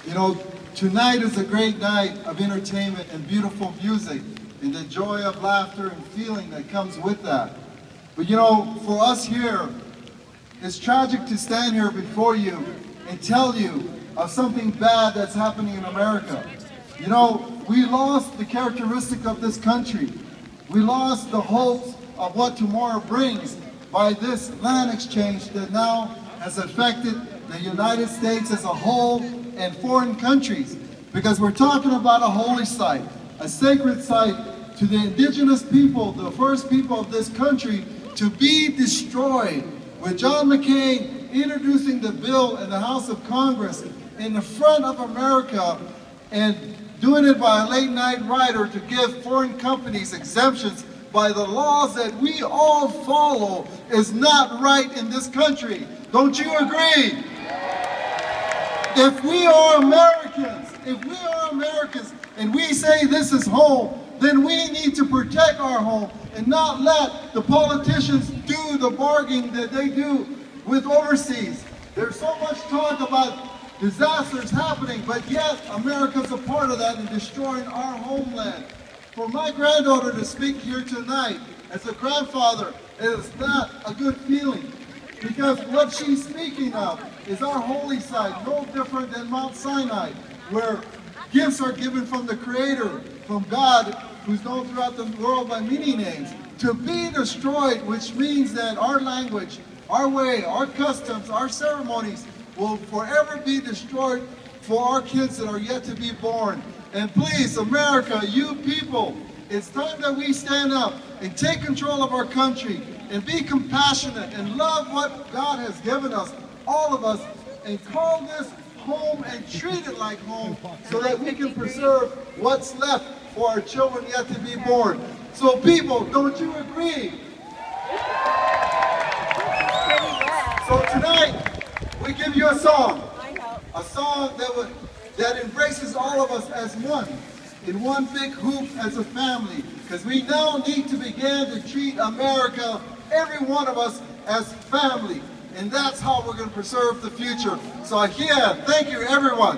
You know, tonight is a great night of entertainment and beautiful music and the joy of laughter and feeling that comes with that. But you know, for us here, it's tragic to stand here before you and tell you of something bad that's happening in America. You know, we lost the characteristic of this country. We lost the hopes of what tomorrow brings by this land exchange that now has affected the United States as a whole and foreign countries. Because we're talking about a holy site, a sacred site to the indigenous people, the first people of this country, to be destroyed. With John McCain introducing the bill in the House of Congress in the front of America and doing it by a late night rider to give foreign companies exemptions by the laws that we all follow is not right in this country. Don't you agree? If we are Americans and we say this is home, then we need to protect our home and not let the politicians do the bargaining that they do with overseas. There's so much talk about disasters happening, but yet America's a part of that in destroying our homeland. For my granddaughter to speak here tonight as a grandfather is not a good feeling, because what she's speaking of is our holy site, no different than Mount Sinai, where gifts are given from the Creator, from God, who's known throughout the world by many names, to be destroyed, which means that our language, our way, our customs, our ceremonies will forever be destroyed for our kids that are yet to be born. And please, America, you people, it's time that we stand up and take control of our country and be compassionate and love what God has given us, all of us, and call this home and treat it like home so that we can preserve what's left for our children yet to be born. So people, don't you agree? So tonight, we give you a song that embraces all of us as one, in one big hoop as a family, because we now need to begin to treat America, every one of us, as family, and that's how we're going to preserve the future. So yeah, thank you everyone.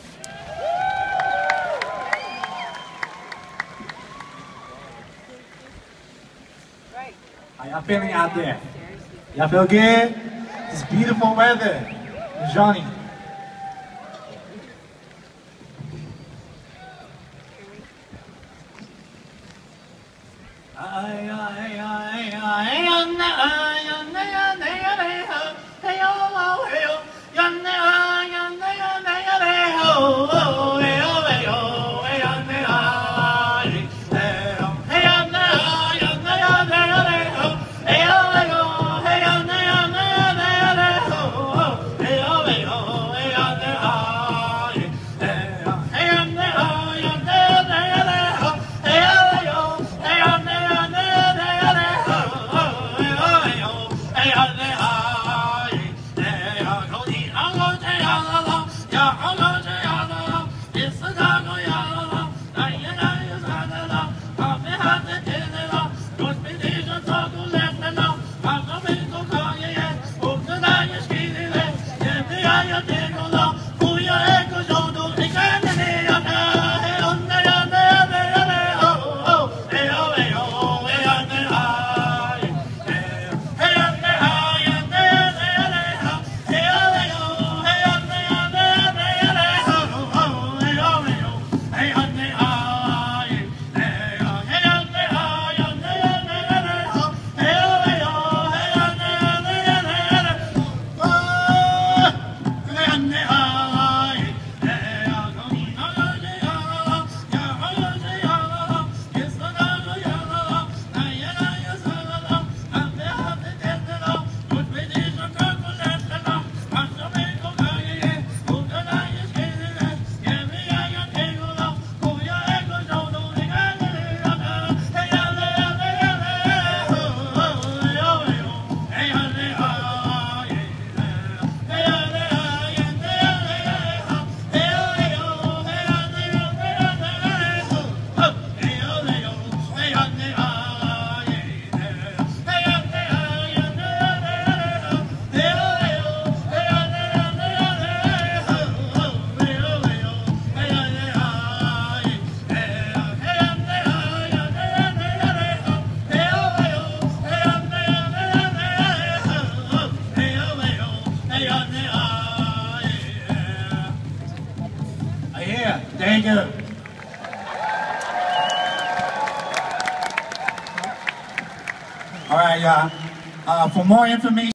How y'all feeling out there? Y'all feel good? It's beautiful weather. Johnny. Thank you. All right, y'all. For more information.